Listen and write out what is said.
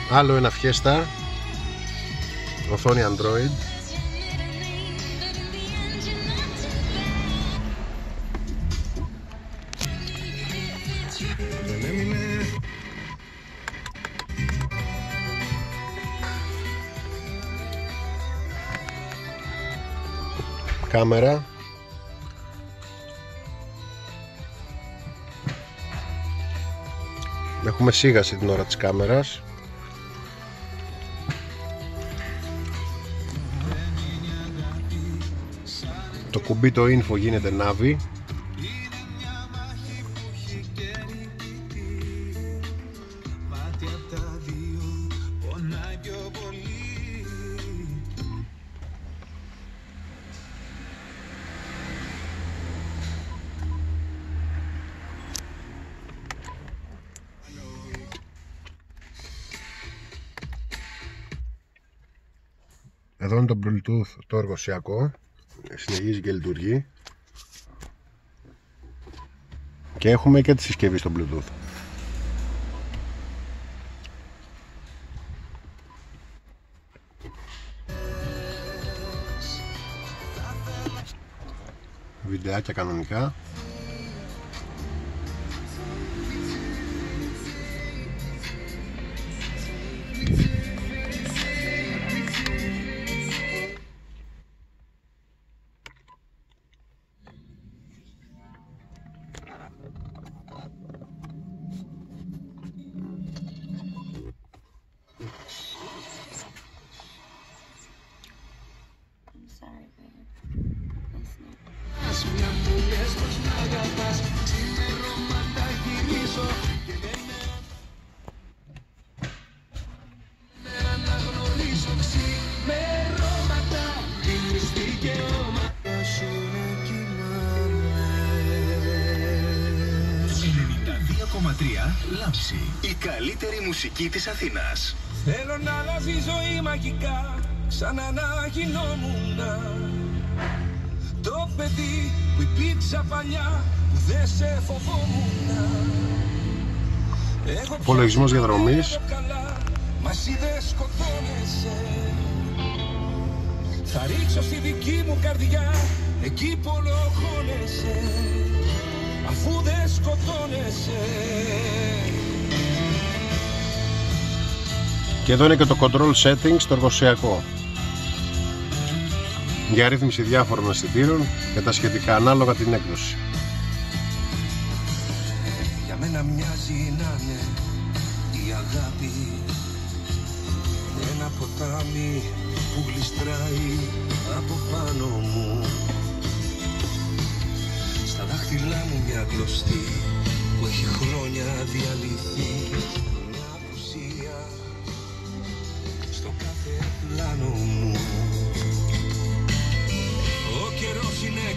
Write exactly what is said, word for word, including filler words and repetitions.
Άλλο ένα Fiesta, οθόνη Android. Κάμερα. Έχουμε σίγαση την ώρα της κάμερας. Το κουμπί το info γίνεται νάβι. Εδώ είναι το Bluetooth το εργοσιακό, συνεχίζει και λειτουργεί. Και έχουμε και τη συσκευή στο Bluetooth. Βιντεάκια κανονικά. Λάμψη, η καλύτερη μουσική της Αθήνας. Θέλω να αλλάζει η ζωή μαγικά, σαν να γινόμουν το παιδί που υπήρξα παλιά, που δεν σε φοβόμουν. Υπολογισμός διαδρομής. Μα εσύ δεν σκοτώνεσαι. Θα ρίξω στη δική μου καρδιά, εκεί που ολοχώνεσαι, αφού δεν σκοτώνεσαι. Και εδώ είναι και το control settings στο εργοσιακό, για ρύθμιση διάφορων αισθητήρων και τα σχετικά ανάλογα την έκδοση. Για μένα μοιάζει να είναι η αγάπη ένα ποτάμι που γλιστράει από πάνω μου. Στα δάχτυλά μου μια κλωστή που έχει χρόνια διαλυθεί.